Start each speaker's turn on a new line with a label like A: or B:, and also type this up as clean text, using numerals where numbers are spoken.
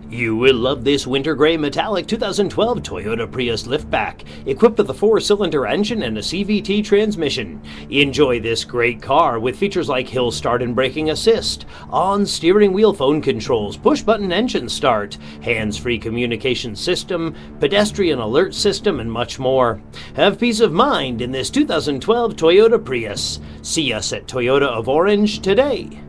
A: You will love this winter gray metallic 2012 Toyota Prius liftback, equipped with a 4-cylinder engine and a CVT transmission. Enjoy this great car with features like hill start and braking assist, on steering wheel phone controls, push-button engine start, hands-free communication system, pedestrian alert system, and much more. Have peace of mind in this 2012 Toyota Prius. See us at Toyota of Orange today.